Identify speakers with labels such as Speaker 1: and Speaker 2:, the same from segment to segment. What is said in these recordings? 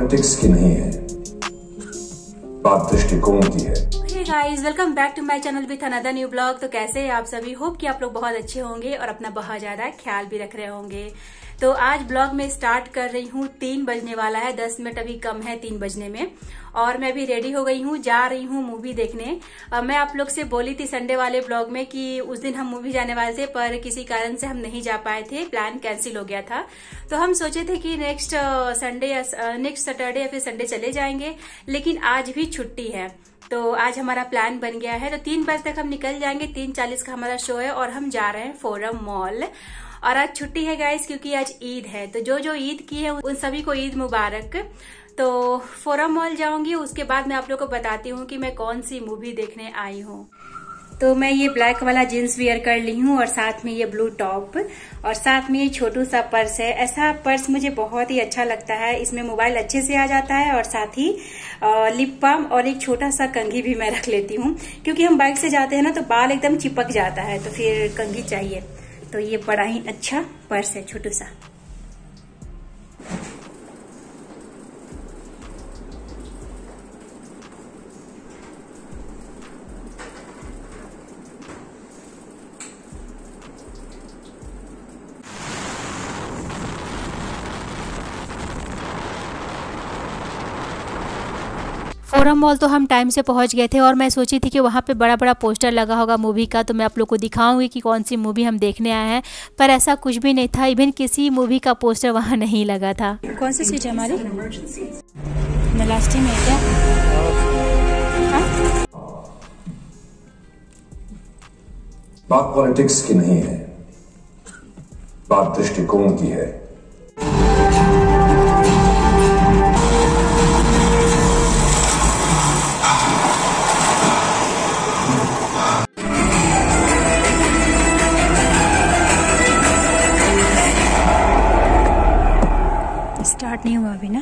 Speaker 1: Politics की नहीं है, बात दृष्टिकोण की है।
Speaker 2: Hey guys, welcome back to my channel with another new blog. तो कैसे हैं आप सभी? होप कि आप लोग बहुत अच्छे होंगे और अपना बहुत ज्यादा ख्याल भी रख रहे होंगे। तो आज ब्लॉग में स्टार्ट कर रही हूँ। 3 बजने वाला है, 10 मिनट अभी कम है 3 बजने में, और मैं भी रेडी हो गई हूँ, जा रही हूँ मूवी देखने। मैं आप लोग से बोली थी संडे वाले ब्लॉग में कि उस दिन हम मूवी जाने वाले थे, पर किसी कारण से हम नहीं जा पाए थे, प्लान कैंसिल हो गया था। तो हम सोचे थे कि नेक्स्ट सैटरडे या फिर संडे चले जाएंगे, लेकिन आज भी छुट्टी है, तो आज हमारा प्लान बन गया है। तो 3 बजे तक हम निकल जाएंगे, 3:40 का हमारा शो है और हम जा रहे हैं फोरम मॉल। और आज छुट्टी है गाइस, क्योंकि आज ईद है। तो जो ईद की है उन सभी को ईद मुबारक। तो फोरम मॉल जाऊंगी, उसके बाद मैं आप लोग को बताती हूँ कि मैं कौन सी मूवी देखने आई हूँ। तो मैं ये ब्लैक वाला जीन्स वियर कर ली हूँ और साथ में ये ब्लू टॉप और साथ में ये छोटू सा पर्स है। ऐसा पर्स मुझे बहुत ही अच्छा लगता है, इसमें मोबाइल अच्छे से आ जाता है और साथ ही लिप बाम और एक छोटा सा कंघी भी मैं रख लेती हूँ, क्योंकि हम बाइक से जाते हैं ना तो बाल एकदम चिपक जाता है, तो फिर कंघी चाहिए। तो ये बड़ा ही अच्छा पर्स है, छोटू सा। फोरम मॉल तो हम टाइम से पहुंच गए थे और मैं सोची थी कि वहाँ पे बड़ा बड़ा पोस्टर लगा होगा मूवी का, तो मैं आप लोग को दिखाऊंगी कि कौन सी मूवी हम देखने आए हैं। पर ऐसा कुछ भी नहीं था, इवन किसी मूवी का पोस्टर वहाँ नहीं लगा था। कौन सी सीट है हमारी? लास्ट में है क्या?
Speaker 1: बात पॉलिटिक्स की नहीं है, बात दृष्टिकोण की है।
Speaker 2: स्टार्ट नहीं हुआ अभी ना।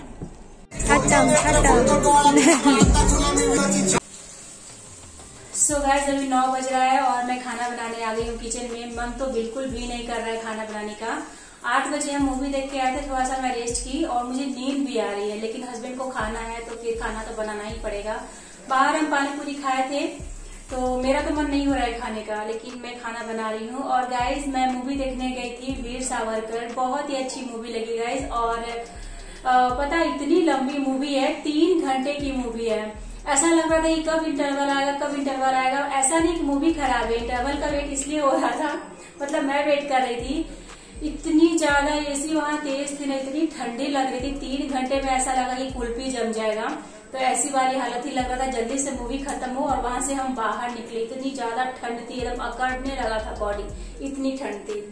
Speaker 2: सो गाइस, अभी 9 बज रहा है और मैं खाना बनाने आ गई हूँ किचन में। मन तो बिल्कुल भी नहीं कर रहा है खाना बनाने का। 8 बजे हम मूवी देख के आए थे, थोड़ा सा मैं रेस्ट की और मुझे नींद भी आ रही है, लेकिन हस्बैंड को खाना है तो फिर खाना तो बनाना ही पड़ेगा। बाहर हम पानी पूरी खाए थे, तो मेरा तो मन नहीं हो रहा है खाने का, लेकिन मैं खाना बना रही हूँ। और गाइज, मैं मूवी देखने गई थी वीर सावरकर, बहुत ही अच्छी मूवी लगी गाइज। और पता इतनी लंबी मूवी है, 3 घंटे की मूवी है। ऐसा लग रहा था कि कब इंटरवल आएगा, कब इंटरवल आएगा। ऐसा नहीं कि मूवी खराब है, इंटरवल का वेट इसलिए हो रहा था, मतलब मैं वेट कर रही थी। इतनी ज्यादा एसी वहाँ तेज थी ना, इतनी ठंडी लग रही थी। 3 घंटे में ऐसा लगा कि कुल्फी जम जाएगा, तो ऐसी वाली हालत ही लग रहा था। जल्दी से मूवी खत्म हो और वहां से हम बाहर निकले। इतनी ज्यादा ठंड थी, एकदम अकड़ने लगा था बॉडी, इतनी ठंड थी।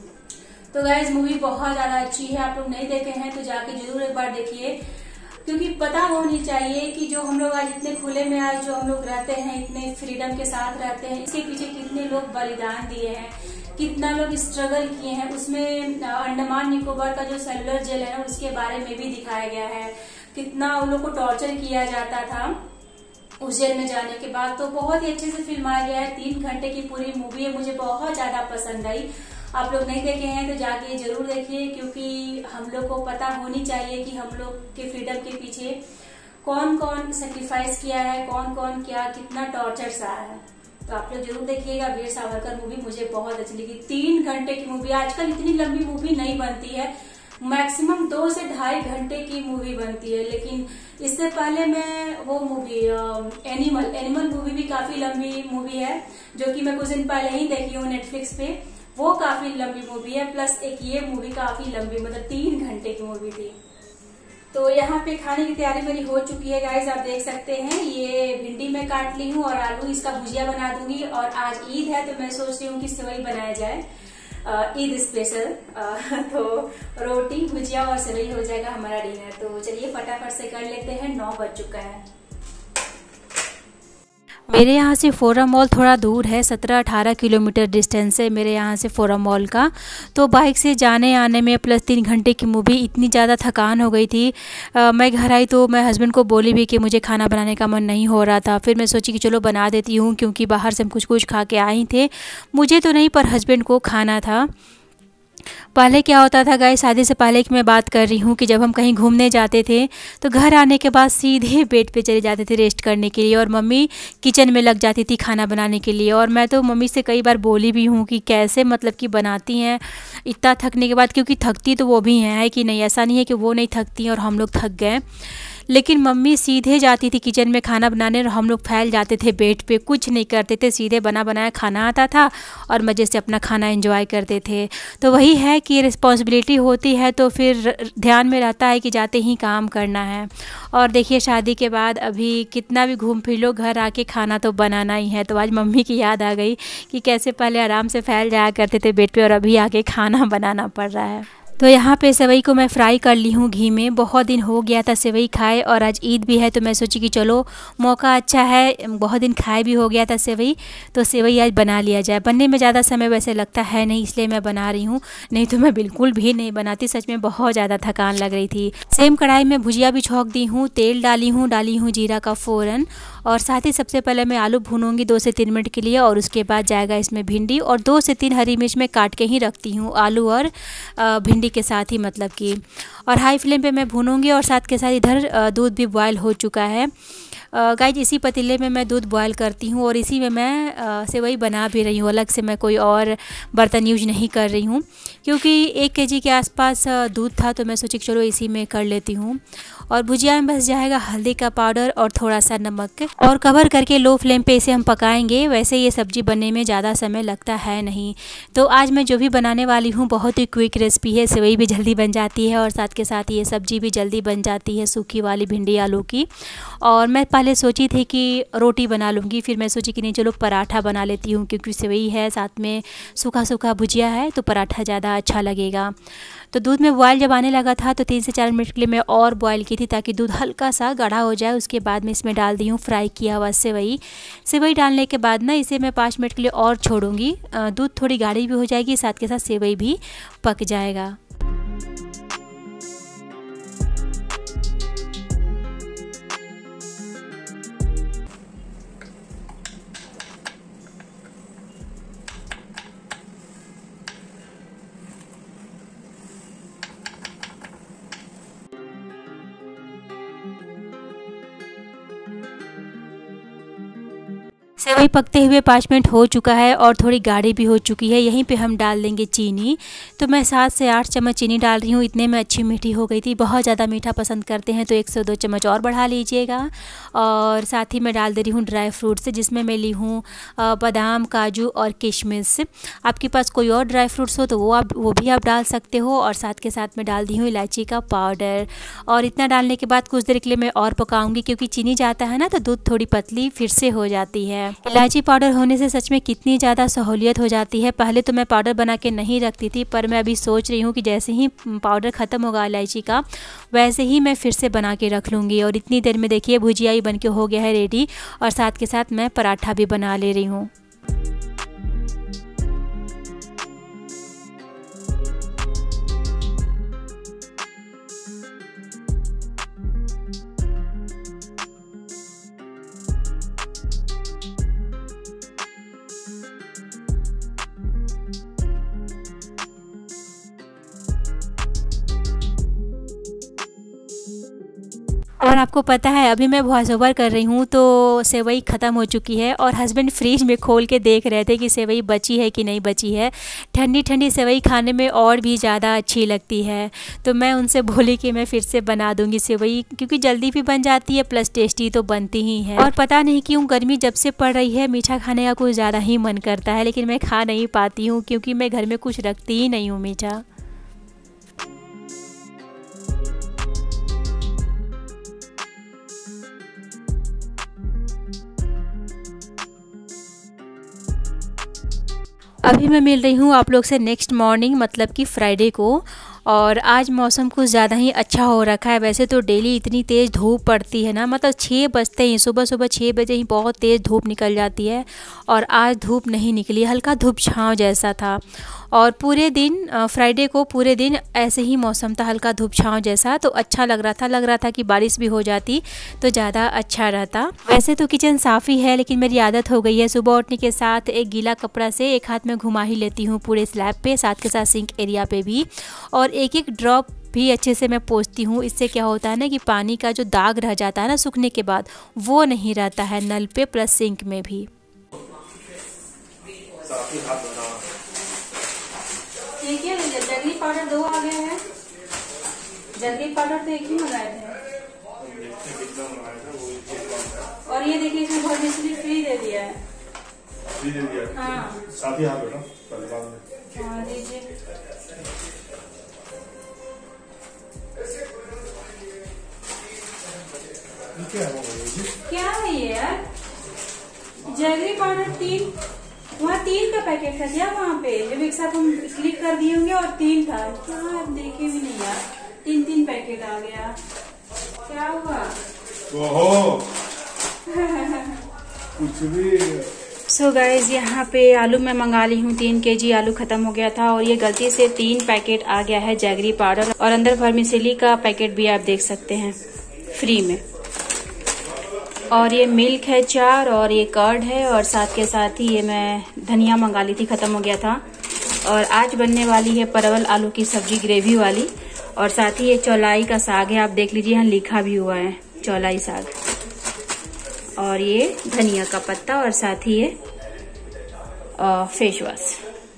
Speaker 2: तो गाइज, मूवी बहुत ज्यादा अच्छी है। आप लोग नहीं देखे हैं तो जाके जरूर एक बार देखिए, क्योंकि पता होनी चाहिए कि जो हम लोग आज इतने खुले में आज जो हम लोग रहते हैं, इतने फ्रीडम के साथ रहते हैं, इसके पीछे कितने लोग बलिदान दिए हैं, कितना लोग स्ट्रगल किए हैं। उसमें अंडमान निकोबार का जो सेलुलर जेल है ना, उसके बारे में भी दिखाया गया है, कितना उन लोग को टॉर्चर किया जाता था उस जेल में जाने के बाद। तो बहुत ही अच्छे से फिल्माया गया है। 3 घंटे की पूरी मूवी है, मुझे बहुत ज्यादा पसंद आई। आप लोग नहीं देखे हैं तो जाके जरूर देखिए, क्योंकि हम लोग को पता होनी चाहिए कि हम लोग के फ्रीडम के पीछे कौन कौन सेक्रीफाइस किया है, कौन कौन क्या कितना टॉर्चर सहा है। तो आप लोग जरूर देखिएगा वीर सावरकर मूवी, मुझे बहुत अच्छी लगी। 3 घंटे की मूवी, आजकल इतनी लंबी मूवी नहीं बनती है, मैक्सिमम 2 से 2.5 घंटे की मूवी बनती है। लेकिन इससे पहले मैं वो मूवी एनिमल मूवी भी काफी लंबी मूवी है, जो कि मैं कुछ दिन पहले ही देखी हूँ नेटफ्लिक्स पे। वो काफी लंबी मूवी है, प्लस एक ये मूवी काफी लंबी, मतलब 3 घंटे की मूवी थी। तो यहाँ पे खाने की तैयारी मेरी हो चुकी है गाइज, आप देख सकते हैं। ये भिंडी मैं काट ली हूँ और आलू इसका भुजिया बना दूंगी। और आज ईद है तो मैं सोच रही हूँ कि सेवई बनाया जाए, ईद स्पेशल। तो रोटी भुजिया और सेवई हो जाएगा हमारा डिनर। तो चलिए फटाफट से कर लेते हैं, 9 बज चुका है।
Speaker 3: मेरे यहाँ से फोरम मॉल थोड़ा दूर है, 17-18 किलोमीटर डिस्टेंस है मेरे यहाँ से फोरम मॉल का। तो बाइक से जाने आने में प्लस 3 घंटे की मूवी, इतनी ज़्यादा थकान हो गई थी। मैं घर आई तो मैं हस्बैंड को बोली भी कि मुझे खाना बनाने का मन नहीं हो रहा था। फिर मैं सोची कि चलो बना देती हूँ, क्योंकि बाहर से हम कुछ कुछ खा के आई थे। मुझे तो नहीं, पर हस्बैंड को खाना था। पहले क्या होता था गाइस, शादी से पहले की मैं बात कर रही हूँ कि जब हम कहीं घूमने जाते थे तो घर आने के बाद सीधे बेड पे चले जाते थे रेस्ट करने के लिए, और मम्मी किचन में लग जाती थी खाना बनाने के लिए। और मैं तो मम्मी से कई बार बोली भी हूँ कि कैसे मतलब कि बनाती हैं इतना थकने के बाद, क्योंकि थकती तो वो भी हैं, है कि नहीं। ऐसा नहीं है कि वो नहीं थकती और हम लोग थक गए, लेकिन मम्मी सीधे जाती थी किचन में खाना बनाने और हम लोग फैल जाते थे बेड पे, कुछ नहीं करते थे, सीधे बना बनाया खाना आता था और मज़े से अपना खाना एंजॉय करते थे। तो वही है कि रिस्पॉन्सिबिलिटी होती है तो फिर ध्यान में रहता है कि जाते ही काम करना है। और देखिए शादी के बाद अभी कितना भी घूम फिर लो, घर आके खाना तो बनाना ही है। तो आज मम्मी की याद आ गई कि कैसे पहले आराम से फैल जाया करते थे बेड पे और अभी आके खाना बनाना पड़ रहा है। तो यहाँ पे सेवई को मैं फ्राई कर ली हूँ घी में। बहुत दिन हो गया था सेवई खाए और आज ईद भी है, तो मैं सोची कि चलो मौका अच्छा है, बहुत दिन खाए भी हो गया था सेवई, तो सेवई आज बना लिया जाए। बनने में ज़्यादा समय वैसे लगता है नहीं, इसलिए मैं बना रही हूँ, नहीं तो मैं बिल्कुल भी नहीं बनाती। सच में बहुत ज़्यादा थकान लग रही थी। सेम कढ़ाई में भुजिया भी छौंक दी हूँ, तेल डाली हूँ जीरा का फ़ौरन, और साथ ही सबसे पहले मैं आलू भूनूंगी 2 से 3 मिनट के लिए, और उसके बाद जाएगा इसमें भिंडी, और 2 से 3 हरी मिर्च में काट के ही रखती हूँ आलू और भिंडी के साथ ही, मतलब कि। और हाई फ्लेम पे मैं भूनूंगी, और साथ के साथ इधर दूध भी बॉयल हो चुका है। गाइज इसी पतीले में मैं दूध बॉयल करती हूँ और इसी में मैं सेवई बना भी रही हूँ। अलग से मैं कोई और बर्तन यूज नहीं कर रही हूँ, क्योंकि 1 kg के आसपास दूध था, तो मैं सोची चलो इसी में कर लेती हूँ। और भुजिया में बस जाएगा हल्दी का पाउडर और थोड़ा सा नमक, और कवर करके लो फ्लेम पे इसे हम पकाएंगे। वैसे ये सब्ज़ी बनने में ज़्यादा समय लगता है नहीं। तो आज मैं जो भी बनाने वाली हूँ बहुत ही क्विक रेसिपी है। सेवई भी जल्दी बन जाती है और साथ के साथ ये सब्ज़ी भी जल्दी बन जाती है, सूखी वाली भिंडी आलू की। और मैं पहले सोची थी कि रोटी बना लूँगी, फिर मैं सोची कि नहीं चलो पराठा बना लेती हूँ, क्योंकि सेवई है साथ में सूखा सूखा भुजिया है, तो पराठा ज़्यादा अच्छा लगेगा। तो दूध में बॉयल जब आने लगा था तो 3 से 4 मिनट के लिए मैं और बॉयल की थी, ताकि दूध हल्का सा गाढ़ा हो जाए। उसके बाद में इसमें डाल दी हूँ फ्राई किया हुआ सेवई डालने के बाद ना इसे मैं 5 मिनट के लिए और छोड़ूंगी। दूध थोड़ी गाढ़ी भी हो जाएगी, साथ के साथ सेवई भी पक जाएगा। सेवई पकते हुए 5 मिनट हो चुका है और थोड़ी गाढ़ी भी हो चुकी है। यहीं पे हम डाल देंगे चीनी। तो मैं 7 से 8 चम्मच चीनी डाल रही हूँ, इतने में अच्छी मीठी हो गई थी। बहुत ज़्यादा मीठा पसंद करते हैं तो 1 से 2 चम्मच और बढ़ा लीजिएगा। और साथ ही मैं डाल दे रही हूँ ड्राई फ्रूट्स, जिसमें मैं ली हूँ बादाम, काजू और किशमिश। आपके पास कोई और ड्राई फ्रूट्स हो तो वो भी आप डाल सकते हो। और साथ के साथ मैं डाल दी हूँ इलायची का पाउडर। और इतना डालने के बाद कुछ देर के लिए मैं और पकाऊंगी, क्योंकि चीनी जाता है ना तो दूध थोड़ी पतली फिर से हो जाती है। इलायची पाउडर होने से सच में कितनी ज़्यादा सहूलियत हो जाती है। पहले तो मैं पाउडर बना के नहीं रखती थी, पर मैं अभी सोच रही हूँ कि जैसे ही पाउडर ख़त्म होगा इलायची का, वैसे ही मैं फिर से बना के रख लूँगी। और इतनी देर में देखिए भुजिया ही बन के हो गया है रेडी, और साथ के साथ मैं पराठा भी बना ले रही हूँ। और आपको पता है अभी मैं वॉइस ओवर कर रही हूँ तो सेवई ख़त्म हो चुकी है, और हस्बैंड फ्रिज में खोल के देख रहे थे कि सेवई बची है कि नहीं बची है। ठंडी ठंडी सेवई खाने में और भी ज़्यादा अच्छी लगती है। तो मैं उनसे बोली कि मैं फिर से बना दूँगी सेवई, क्योंकि जल्दी भी बन जाती है प्लस टेस्टी तो बनती ही है। और पता नहीं क्यों गर्मी जब से पड़ रही है मीठा खाने का कुछ ज़्यादा ही मन करता है, लेकिन मैं खा नहीं पाती हूँ, क्योंकि मैं घर में कुछ रखती ही नहीं हूँ मीठा। अभी मैं मिल रही हूँ आप लोग से नेक्स्ट मॉर्निंग, मतलब कि फ्राइडे को। और आज मौसम कुछ ज़्यादा ही अच्छा हो रखा है। वैसे तो डेली इतनी तेज़ धूप पड़ती है ना, मतलब 6 बजते ही, सुबह सुबह 6 बजे ही बहुत तेज़ धूप निकल जाती है और आज धूप नहीं निकली, हल्का धूप छाँव जैसा था। और पूरे दिन फ्राइडे को पूरे दिन ऐसे ही मौसम था, हल्का धूप छाँव जैसा, तो अच्छा लग रहा था कि बारिश भी हो जाती तो ज़्यादा अच्छा रहता। वैसे तो किचन साफ़ ही है, लेकिन मेरी आदत हो गई है सुबह उठने के साथ एक गीला कपड़ा से एक हाथ में घुमा ही लेती हूँ पूरे स्लैब पे, साथ के साथ सिंक एरिया पे भी, और एक एक ड्रॉप भी अच्छे से मैं पोंछती हूँ। इससे क्या होता है ना कि पानी का जो दाग रह जाता है ना सूखने के बाद, वो नहीं रहता है नल पे प्लस सिंक में भी।
Speaker 2: देखिए जगरी पाउडर 2 आ गए हैं। जगरी पाउडर तो एक ही मंगाए थे, और ये देखिए इसमें बहुत मिश्री फ्री दे दिया है।
Speaker 4: फ्री दे दिया है?
Speaker 2: हाँ,
Speaker 4: साथ ही हाथ बेटा पहले बाद में।
Speaker 2: हाँ दीजिए। क्या है ये यार? जगरी पाउडर 3, वहाँ 3 का पैकेट था क्या? वहाँ पे जब एक साथ हम क्लिक कर दिए होंगे और 3 था क्या? देखे भी नहीं यार, 3 पैकेट आ गया, क्या हुआ?
Speaker 4: ओहो कुछ भी।
Speaker 2: सो गाइज यहाँ पे आलू मैं मंगा ली हूँ, 3 kg आलू खत्म हो गया था और ये गलती से 3 पैकेट आ गया है जैगरी पाउडर, और अंदर वर्मिसेली का पैकेट भी आप देख सकते हैं फ्री में, और ये मिल्क है 4, और ये कर्ड है, और साथ के साथ ही ये मैं धनिया मंगा ली थी, खत्म हो गया था। और आज बनने वाली है परवल आलू की सब्जी ग्रेवी वाली, और साथ ही ये चौलाई का साग है, आप देख लीजिए यहाँ लिखा भी हुआ है चौलाई साग, और ये धनिया का पत्ता, और साथ ही ये फेस वॉश।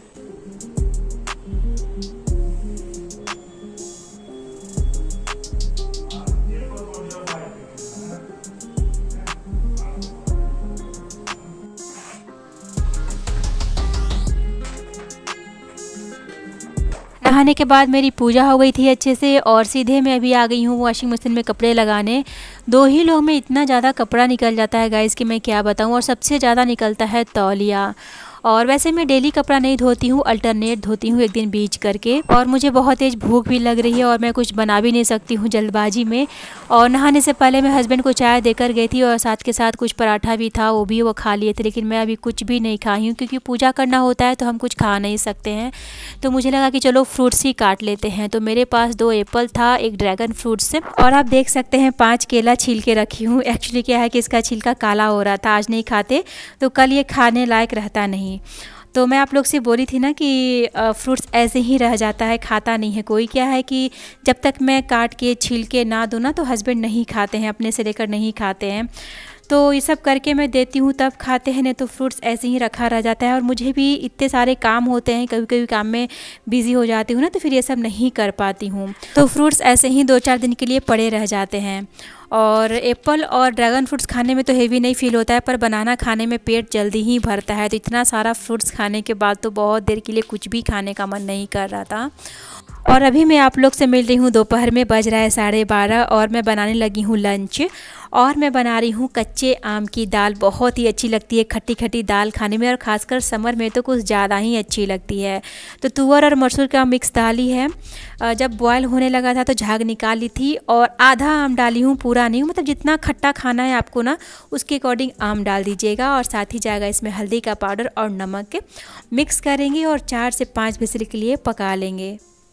Speaker 3: नहाने के बाद मेरी पूजा हो गई थी अच्छे से, और सीधे मैं अभी आ गई हूँ वॉशिंग मशीन में कपड़े लगाने। 2 ही लोग में इतना ज़्यादा कपड़ा निकल जाता है गाइस कि मैं क्या बताऊँ, और सबसे ज़्यादा निकलता है तौलिया। और वैसे मैं डेली कपड़ा नहीं धोती हूँ, अल्टरनेट धोती हूँ एक दिन बीच करके, और मुझे बहुत तेज़ भूख भी लग रही है और मैं कुछ बना भी नहीं सकती हूँ जल्दबाजी में। और नहाने से पहले मैं हस्बैंड को चाय देकर गई थी, और साथ के साथ कुछ पराठा भी था, वो खा लिए थे, लेकिन मैं अभी कुछ भी नहीं खाई हूँ क्योंकि पूजा करना होता है तो हम कुछ खा नहीं सकते हैं। तो मुझे लगा कि चलो फ्रूट्स ही काट लेते हैं, तो मेरे पास 2 एप्पल था, एक ड्रैगन फ्रूट से, और आप देख सकते हैं 5 केला छील के रखी हूँ। एक्चुअली क्या है कि इसका छिलका काला हो रहा था, आज नहीं खाते तो कल ये खाने लायक रहता नहीं। तो मैं आप लोग से बोली थी ना कि फ्रूट्स ऐसे ही रह जाता है, खाता नहीं है कोई। क्या है कि जब तक मैं काट के छील के ना दूँ ना तो हस्बैंड नहीं खाते हैं, अपने से लेकर नहीं खाते हैं। तो ये सब करके मैं देती हूँ तब खाते हैं, नहीं तो फ्रूट्स ऐसे ही रखा रह जाता है। और मुझे भी इतने सारे काम होते हैं, कभी कभी काम में बिज़ी हो जाती हूँ ना, तो फिर ये सब नहीं कर पाती हूँ, तो फ्रूट्स ऐसे ही 2-4 दिन के लिए पड़े रह जाते हैं। और एप्पल और ड्रैगन फ्रूट्स खाने में तो हेवी नहीं फील होता है, पर बनाना खाने में पेट जल्दी ही भरता है। तो इतना सारा फ्रूट्स खाने के बाद तो बहुत देर के लिए कुछ भी खाने का मन नहीं कर रहा था। और अभी मैं आप लोग से मिल रही हूँ दोपहर में, बज रहा है 12:30, और मैं बनाने लगी हूँ लंच। और मैं बना रही हूँ कच्चे आम की दाल, बहुत ही अच्छी लगती है खट्टी खट्टी दाल खाने में, और ख़ासकर समर में तो कुछ ज़्यादा ही अच्छी लगती है। तो तुअर और मसूर का मिक्स दाल ही है। जब बॉयल होने लगा था तो झाग निकाल ली थी, और आधा आम डाली हूँ, पूरा नहीं, मतलब जितना खट्टा खाना है आपको ना उसके अकॉर्डिंग आम डाल दीजिएगा। और साथ ही जाएगा इसमें हल्दी का पाउडर और नमक, मिक्स करेंगे और 4 से 5 विसल के लिए पका लेंगे।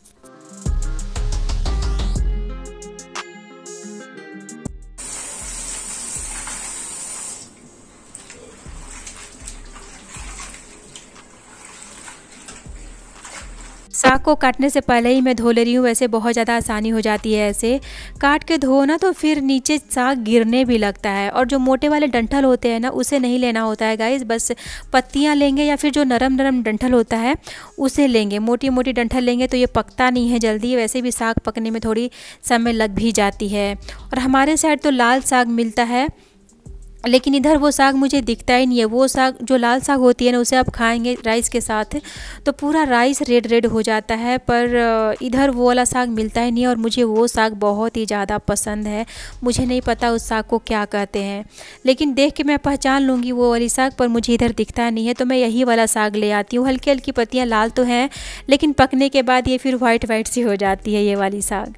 Speaker 3: साग को काटने से पहले ही मैं धो ले रही हूँ, वैसे बहुत ज़्यादा आसानी हो जाती है ऐसे काट के धो ना, तो फिर नीचे साग गिरने भी लगता है। और जो मोटे वाले डंठल होते हैं ना उसे नहीं लेना होता है गाइस, बस पत्तियाँ लेंगे या फिर जो नरम नरम डंठल होता है उसे लेंगे। मोटी मोटी डंठल लेंगे तो ये पकता नहीं है जल्दी, वैसे भी साग पकने में थोड़ी समय लग भी जाती है। और हमारे साइड तो लाल साग मिलता है, लेकिन इधर वो साग मुझे दिखता ही नहीं है। वो साग जो लाल साग होती है ना, उसे आप खाएंगे राइस के साथ तो पूरा राइस रेड रेड हो जाता है, पर इधर वो वाला साग मिलता ही नहीं है और मुझे वो साग बहुत ही ज़्यादा पसंद है। मुझे नहीं पता उस साग को क्या कहते हैं, लेकिन देख के मैं पहचान लूँगी वो वाली साग, पर मुझे इधर दिखता नहीं है तो मैं यही वाला साग ले आती हूँ। हल्की हल्की पत्तियाँ लाल तो हैं, लेकिन पकने के बाद ये फिर वाइट वाइट सी हो जाती है ये वाली साग।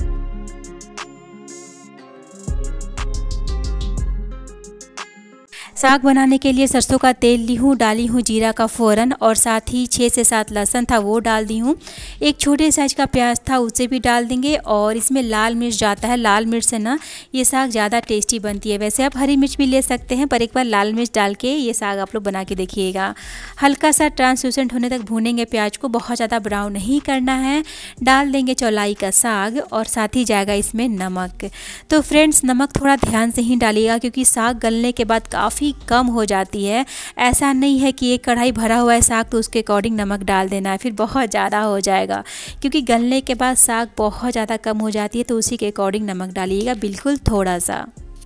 Speaker 3: साग बनाने के लिए सरसों का तेल ली हूँ, डाली हूँ जीरा का फ़ौरन और साथ ही 6 से 7 लहसुन था वो डाल दी हूँ। एक छोटे साइज का प्याज था उसे भी डाल देंगे और इसमें लाल मिर्च जाता है। लाल मिर्च से ना ये साग ज़्यादा टेस्टी बनती है। वैसे आप हरी मिर्च भी ले सकते हैं, पर एक बार लाल मिर्च डाल के ये साग आप लोग बना के देखिएगा। हल्का सा ट्रांसलूसेंट होने तक भूनेंगे प्याज को, बहुत ज़्यादा ब्राउन नहीं करना है। डाल देंगे चौलाई का साग और साथ ही जाएगा इसमें नमक। तो फ्रेंड्स नमक थोड़ा ध्यान से ही डालिएगा क्योंकि साग गलने के बाद काफ़ी कम हो जाती है। ऐसा नहीं है कि एक कढ़ाई भरा हुआ है साग तो उसके अकॉर्डिंग नमक डाल देना है, फिर बहुत ज़्यादा हो जाएगा। क्योंकि गलने के बाद साग बहुत ज़्यादा कम हो जाती है तो उसी के अकॉर्डिंग नमक डालिएगा, बिल्कुल थोड़ा सा।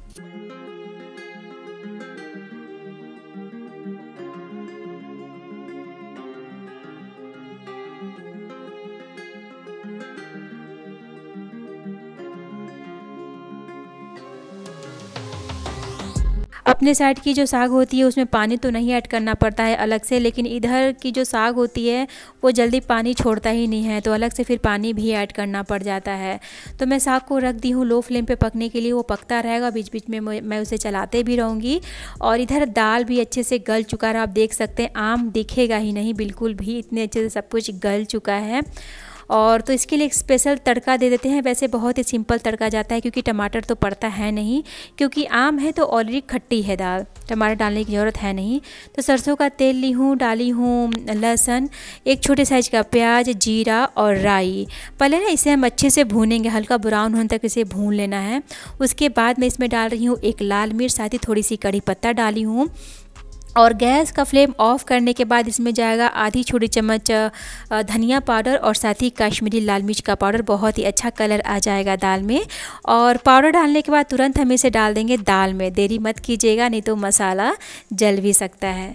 Speaker 3: अपने साइड की जो साग होती है उसमें पानी तो नहीं ऐड करना पड़ता है अलग से, लेकिन इधर की जो साग होती है वो जल्दी पानी छोड़ता ही नहीं है तो अलग से फिर पानी भी ऐड करना पड़ जाता है। तो मैं साग को रख दी हूँ लो फ्लेम पे पकने के लिए, वो पकता रहेगा, बीच बीच में मैं उसे चलाते भी रहूँगी। और इधर दाल भी अच्छे से गल चुका है, आप देख सकते हैं आम दिखेगा ही नहीं बिल्कुल भी, इतने अच्छे से सब कुछ गल चुका है। और तो इसके लिए एक स्पेशल तड़का दे देते हैं। वैसे बहुत ही सिंपल तड़का जाता है क्योंकि टमाटर तो पड़ता है नहीं, क्योंकि आम है तो ऑलरेडी खट्टी है दाल, टमाटर डालने की ज़रूरत है नहीं। तो सरसों का तेल ली हूँ, डाली हूँ लहसुन, एक छोटे साइज का प्याज, जीरा और राई। पहले ना इसे हम अच्छे से भूनेंगे, हल्का ब्राउन होने तक इसे भून लेना है। उसके बाद मैं इसमें डाल रही हूँ एक लाल मिर्च, साथ ही थोड़ी सी कड़ी पत्ता डाली हूँ। और गैस का फ्लेम ऑफ करने के बाद इसमें जाएगा आधी छोटी चम्मच धनिया पाउडर और साथ ही कश्मीरी लाल मिर्च का पाउडर, बहुत ही अच्छा कलर आ जाएगा दाल में। और पाउडर डालने के बाद तुरंत हम इसे डाल देंगे दाल में, देरी मत कीजिएगा नहीं तो मसाला जल भी सकता है।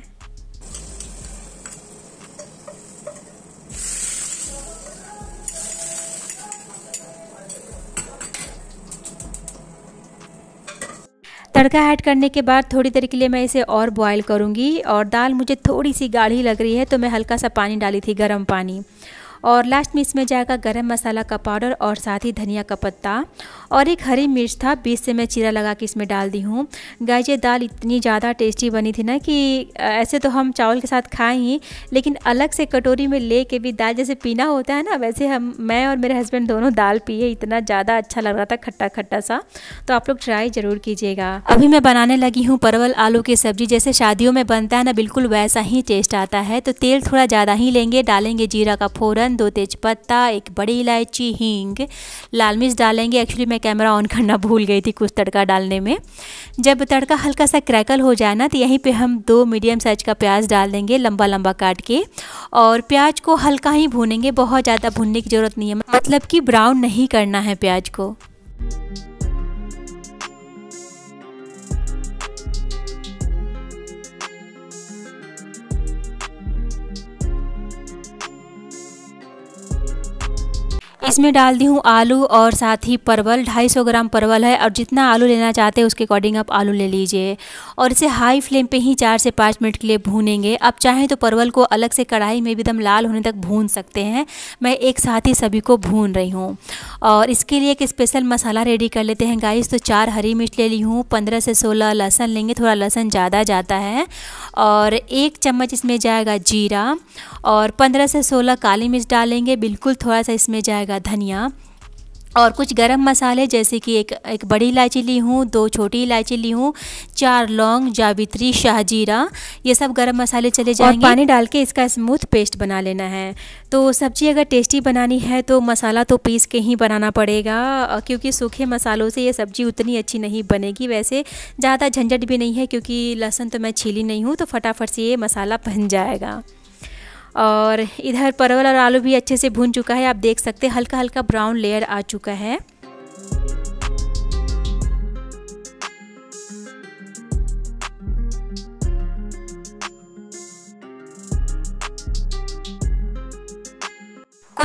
Speaker 3: तड़का ऐड करने के बाद थोड़ी देर के लिए मैं इसे और बॉईल करूँगी। और दाल मुझे थोड़ी सी गाढ़ी लग रही है तो मैं हल्का सा पानी डाली थी, गर्म पानी। और लास्ट में इसमें जाएगा गरम मसाला का पाउडर और साथ ही धनिया का पत्ता और एक हरी मिर्च था, बीच से मैं चीरा लगा के इसमें डाल दी हूँ। गाइस ये दाल इतनी ज़्यादा टेस्टी बनी थी ना कि ऐसे तो हम चावल के साथ खाएं ही, लेकिन अलग से कटोरी में ले के भी दाल जैसे पीना होता है ना, वैसे मैं और मेरे हस्बैंड दोनों दाल पिए, इतना ज़्यादा अच्छा लग रहा था, खट्टा खट्टा सा। तो आप लोग ट्राई ज़रूर कीजिएगा। अभी मैं बनाने लगी हूँ परवल आलू की सब्ज़ी, जैसे शादियों में बनता है ना, बिल्कुल वैसा ही टेस्ट आता है। तो तेल थोड़ा ज़्यादा ही लेंगे, डालेंगे जीरा का फ़ौरन, 2 तेज़पत्ता, एक बड़ी इलायची, हींग, लाल मिर्च डालेंगे। एक्चुअली मैं कैमरा ऑन करना भूल गई थी कुछ तड़का डालने में। जब तड़का हल्का सा क्रैकल हो जाए ना, तो यहीं पे हम 2 मीडियम साइज का प्याज डाल देंगे लंबा लंबा काट के। और प्याज को हल्का ही भूनेंगे, बहुत ज़्यादा भूनने की ज़रूरत नहीं है, मतलब कि ब्राउन नहीं करना है प्याज को। इसमें डाल दी हूँ आलू और साथ ही परवल, 250 ग्राम परवल है और जितना आलू लेना चाहते हैं उसके अकॉर्डिंग आप आलू ले लीजिए। और इसे हाई फ्लेम पे ही 4 से 5 मिनट के लिए भूनेंगे। आप चाहें तो परवल को अलग से कढ़ाई में भी एकदम लाल होने तक भून सकते हैं, मैं एक साथ ही सभी को भून रही हूँ। और इसके लिए एक स्पेशल मसाला रेडी कर लेते हैं गाइस। तो 4 हरी मिर्च ले ली हूँ, 15 से 16 लहसुन लेंगे, थोड़ा लहसुन ज़्यादा जाता है। और 1 चम्मच इसमें जाएगा जीरा और 15 से 16 काली मिर्च डालेंगे, बिल्कुल थोड़ा सा इसमें जाएगा धनिया। और कुछ गरम मसाले जैसे कि एक बड़ी इलायची ली हूँ, 2 छोटी इलायची ली हूँ, 4 लौंग, जावित्री, शाहजीरा, ये सब गरम मसाले चले जाएंगे। और पानी डाल के इसका स्मूथ पेस्ट बना लेना है। तो सब्ज़ी अगर टेस्टी बनानी है तो मसाला तो पीस के ही बनाना पड़ेगा, क्योंकि सूखे मसालों से ये सब्ज़ी उतनी अच्छी नहीं बनेगी। वैसे ज़्यादा झंझट भी नहीं है क्योंकि लहसुन तो मैं छीली नहीं हूँ, तो फटाफट से ये मसाला बन जाएगा। और इधर परवल और आलू भी अच्छे से भून चुका है, आप देख सकते हैं हल्का हल्का ब्राउन लेयर आ चुका है।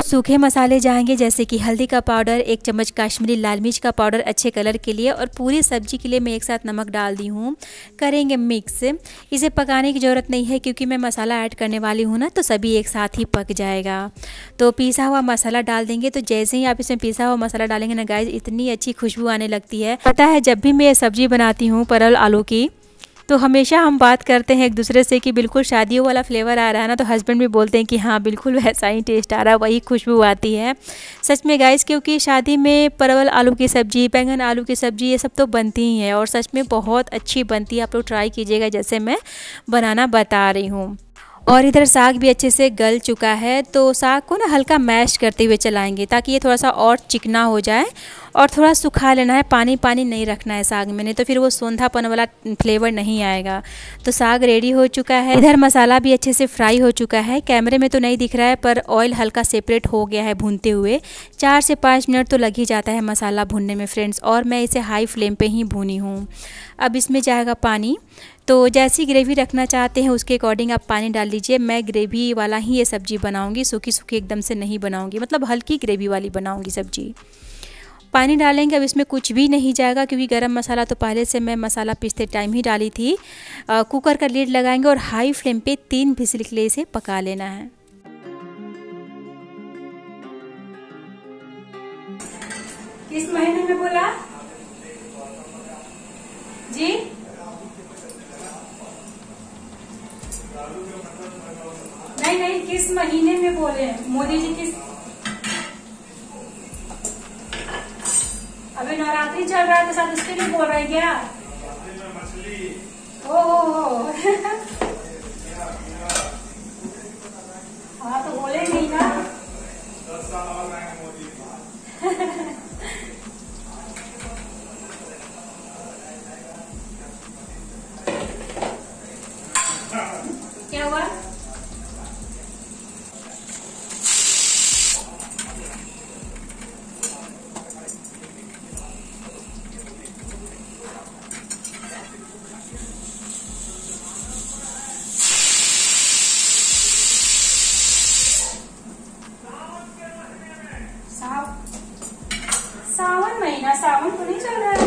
Speaker 3: सूखे मसाले जाएंगे जैसे कि हल्दी का पाउडर, 1 चम्मच काश्मीरी लाल मिर्च का पाउडर अच्छे कलर के लिए, और पूरी सब्जी के लिए मैं एक साथ नमक डाल दी हूँ। करेंगे मिक्स। इसे पकाने की ज़रूरत नहीं है क्योंकि मैं मसाला ऐड करने वाली हूँ ना, तो सभी एक साथ ही पक जाएगा। तो पिसा हुआ मसाला डाल देंगे। तो जैसे ही आप इसमें पिसा हुआ मसाला डालेंगे ना गाइस, इतनी अच्छी खुशबू आने लगती है। पता है जब भी मैं ये सब्ज़ी बनाती हूँ परवल आलू की, तो हमेशा हम बात करते हैं एक दूसरे से कि बिल्कुल शादियों वाला फ्लेवर आ रहा है ना, तो हस्बैंड भी बोलते हैं कि हाँ बिल्कुल वैसा ही टेस्ट आ रहा है, वही खुशबू आती है। सच में गाइस, क्योंकि शादी में परवल आलू की सब्ज़ी, बैंगन आलू की सब्ज़ी, ये सब तो बनती ही है और सच में बहुत अच्छी बनती है। आप लोग ट्राई कीजिएगा जैसे मैं बनाना बता रही हूँ। और इधर साग भी अच्छे से गल चुका है, तो साग को ना हल्का मैश करते हुए चलाएंगे ताकि ये थोड़ा सा और चिकना हो जाए, और थोड़ा सुखा लेना है, पानी पानी नहीं रखना है साग में, नहीं तो फिर वो सोंधापन वाला फ्लेवर नहीं आएगा। तो साग रेडी हो चुका है। इधर मसाला भी अच्छे से फ्राई हो चुका है। कैमरे में तो नहीं दिख रहा है पर ऑयल हल्का सेपरेट हो गया है भूनते हुए। 4 से 5 मिनट तो लग ही जाता है मसाला भूनने में फ्रेंड्स, और मैं इसे हाई फ्लेम पे ही भूनी हूँ। अब इसमें जाएगा पानी। तो जैसी ग्रेवी रखना चाहते हैं उसके अकॉर्डिंग आप पानी डाल लीजिए। मैं ग्रेवी वाला ही ये सब्ज़ी बनाऊंगी, सूखी सूखी एकदम से नहीं बनाऊंगी, मतलब हल्की ग्रेवी वाली बनाऊंगी सब्ज़ी। पानी डालेंगे। अब इसमें कुछ भी नहीं जाएगा क्योंकि गरम मसाला तो पहले से मैं मसाला पीसते टाइम ही डाली थी। कुकर का लीड लगाएंगे और हाई फ्लेम पे 3 विसिल के लिए इसे पका लेना है।
Speaker 2: किस महीने में बोला जी? नहीं, किस महीने में बोले मोदी जी? किस अभी नवरात्रि चल रहा है तो साथ उसके लिए बोल रहे हैं क्या? ओ हाँ तो बोले नहीं ना। क्या हुआ? सावन महीना, सावन तो नहीं चल रहा है।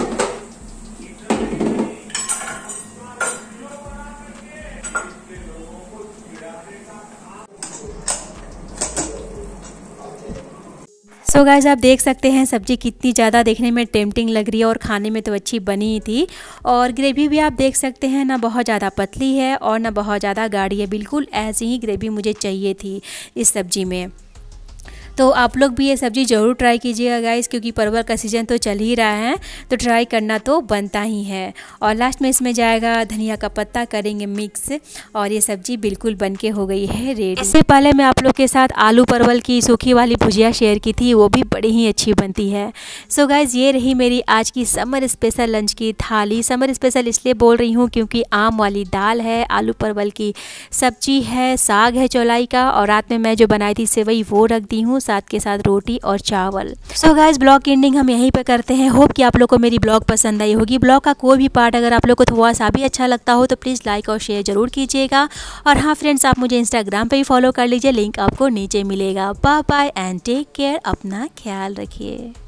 Speaker 3: सो गाइस, आप देख सकते हैं सब्ज़ी कितनी ज़्यादा देखने में टेम्पटिंग लग रही है और खाने में तो अच्छी बनी ही थी। और ग्रेवी भी आप देख सकते हैं ना, बहुत ज़्यादा पतली है और ना बहुत ज़्यादा गाढ़ी है। बिल्कुल ऐसी ही ग्रेवी मुझे चाहिए थी इस सब्ज़ी में। तो आप लोग भी ये सब्ज़ी ज़रूर ट्राई कीजिएगा गाइस, क्योंकि परवल का सीज़न तो चल ही रहा है तो ट्राई करना तो बनता ही है। और लास्ट में इसमें जाएगा धनिया का पत्ता, करेंगे मिक्स, और ये सब्ज़ी बिल्कुल बनके हो गई है रेडी। इससे पहले मैं आप लोग के साथ आलू परवल की सूखी वाली भुजिया शेयर की थी, वो भी बड़ी ही अच्छी बनती है। सो गाइस, ये रही मेरी आज की समर स्पेशल लंच की थाली। समर स्पेशल इसलिए बोल रही हूँ क्योंकि आम वाली दाल है, आलू परवल की सब्जी है, साग है चौलाई का, और रात में मैं जो बनाई थी सेवई वो रख दी हूँ, साथ के साथ रोटी और चावल। सो गाइस, ब्लॉग की एंडिंग हम यहीं पे करते हैं। होप कि आप लोग को मेरी ब्लॉग पसंद आई होगी। ब्लॉग का कोई भी पार्ट अगर आप लोग को थोड़ा सा भी अच्छा लगता हो तो प्लीज़ लाइक और शेयर जरूर कीजिएगा। और हाँ फ्रेंड्स, आप मुझे इंस्टाग्राम पे भी फॉलो कर लीजिए, लिंक आपको नीचे मिलेगा। Bye bye and take care, अपना ख्याल रखिए।